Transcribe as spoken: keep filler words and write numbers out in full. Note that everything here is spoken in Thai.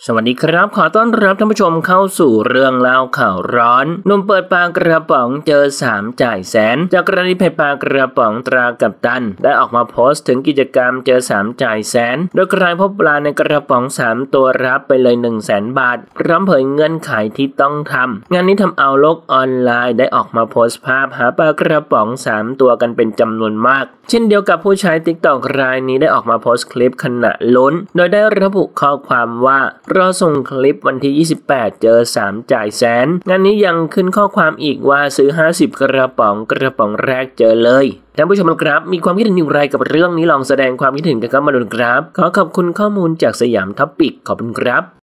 สวัสดีครับขอต้อนรับท่านผู้ชมเข้าสู่เรื่องเล่าข่าวร้อนหนุ่มเปิดปากกระป๋องเจอสามจ่ายแสนจากกรณีเพจปากกระป๋องตรากัปตันได้ออกมาโพสต์ถึงกิจกรรมเจอสามจ่ายแสนโดยใครพบปลาในกระป๋องสามตัวรับไปเลย หนึ่งแสน บาทพร้อมเผยเงื่อนไขที่ต้องทำงานนี้ทำเอาโลกออนไลน์ได้ออกมาโพสต์ภาพหาปลากระป๋องสามตัวกันเป็นจำนวนมากเช่นเดียวกับผู้ใช้ ติ๊กต็อก รายนี้ได้ออกมาโพสต์คลิปขณะลุ้นโดยได้ระบุข้อความว่ารอส่งคลิปวันที่ยี่สิบแปดเจอสามจ่ายแสนงานนี้ยังขึ้นข้อความอีกว่าซื้อห้าสิบกระป๋องกระป๋องแรกเจอเลยท่านผู้ชมครับมีความคิดเห็นอย่างไรกับเรื่องนี้ลองแสดงความคิดเห็นกันเข้ามาดูครับขอขอบคุณข้อมูลจากสยามท็อปิกขอบคุณครับ